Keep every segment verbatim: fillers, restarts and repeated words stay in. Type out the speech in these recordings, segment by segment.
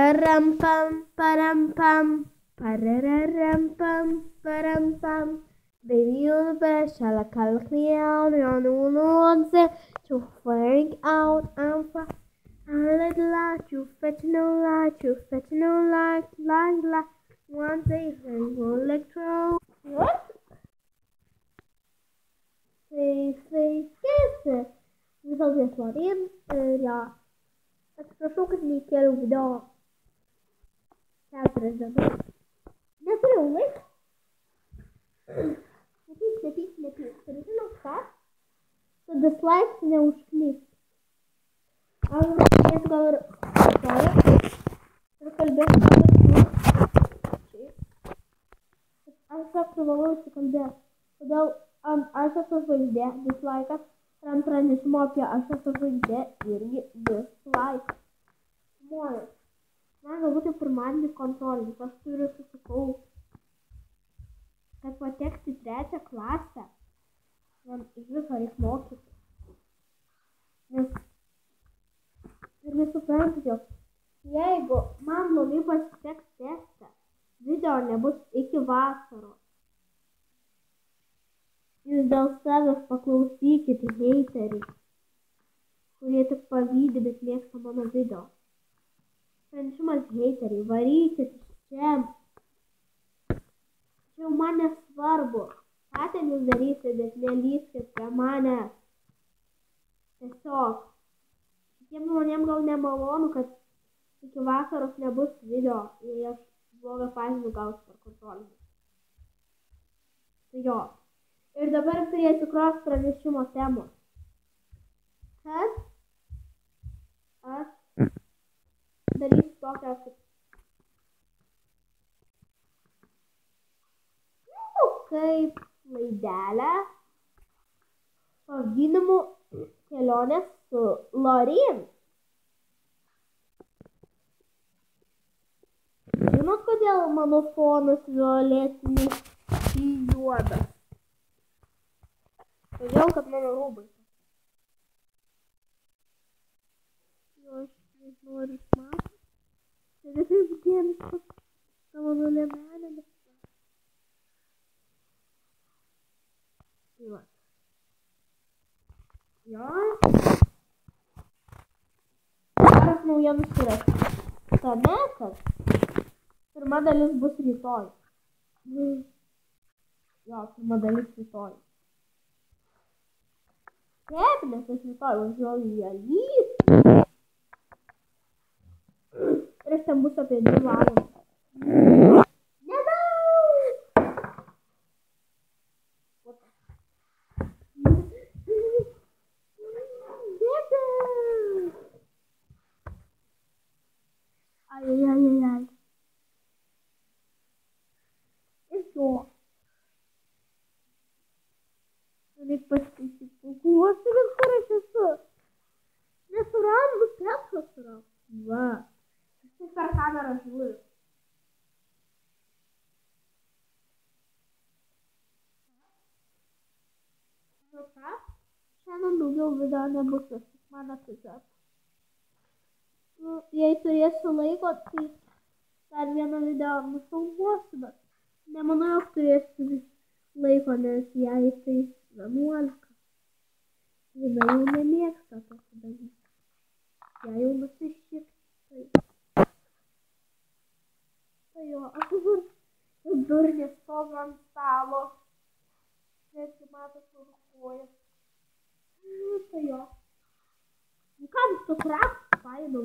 Pararam pam, param pam, parararam pam, param pam. Baby on the bed, shall I call me out? On the one to flaring out. I'm fine. I let the light, you fetch no light, you fetch no light, light, light. One day, electro. What? Say, say, yes. Витал я Флорин, я Atsiprašau, kad neįkėliau video keturias dienas. Neturėjau laiko. Nepyk, nepyk, nepyk. Ir žinot ką? Tu dislike neužknyp. Aš galėsiu gal ir istoriją. Ir kalbėsiu gal ir tu. Aš tiesiog privalau įsikalbėti. Todėl um, aš esu žvaigždė, dislike'as. Ir ant pranešimo apie aš esu žvaigždė irgi dislike. Žmonės. Man galbūt jau pirmadienį kontrolinis. Aš turiu susikau, kad patekti į trečią klasę. Man iš viso reikia mokyti. Nes ir nesuprantu, jog jeigu man blogai pasiseks teste, video nebus iki vasaros. Jūs dėl savęs paklausykite, heiteriai, kurie tik pavydi, bet mėgsta mano video. Pranešimas heiteriai, varykit čia. Čia jau man nesvarbu. Ką ten jūs darysite, bet nelįskit prie manęs. Tiesiog. Šitiem žmonėm gal nemalonu, kad iki vasaros nebus video, jei aš blogą pažymį gausiu per kontrolinį. Tai jo. Ir dabar prie tikros pranešimo temos. Kad aš darysiu tokią kaip nu, kaip laidelę pavadinimu kelionės su Lorin. Žinot, kodėl mano fonas violetinis į juodą? Todėl, kad mano rūbai. Jo, aš nežinau, ar jūs matot. Ir taip dėmesio, ta mano liemenė. Tai va. Jo. Geras naujienos yra tame, kad pirma dalis bus rytoj. Jo, pirma dalis rytoj. Taip, nes aš rytoj važiuoju į Alytų. Ir aš ten bus apie dvi valandas. Nedaug! Nedaug! Ai, ai, ai, ai. Ir jo. Reik pasitaisyti. Kuosilės, kur aš esu? Nesurandu, Petrą surandu. Va. Aš tik per kamerą žiūriu. Nu ką? Šiandien daugiau video nebus, aš tik man atvažiuoju. Nu, jei turėsiu laiko, tai dar vieną video nufilmuosiu, bet nemanau, jog turėsiu laiko, nes jei tai vienuolika. Vina jau nemėgsta tokį dalyką. Jei jau nusišik, tai... Tai jo, aš dabar durnės stoviu ant stalo. Netgi matas mano kojas. Tai jo. Nu ką, vis tos raktus paėmiau.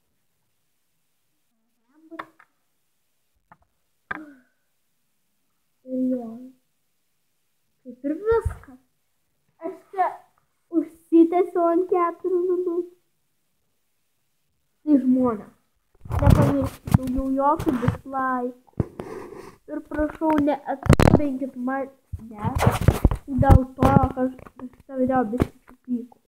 Ir jo. Kaip ir viskas. Aš čia užsitęsiu ant keturių minučių. Tai žmonės, nepamirškit daugiau jokių dislaikų. Ir prašau, neatsubinkit man, nes dėl to, kad aš šitą video biškį supykau.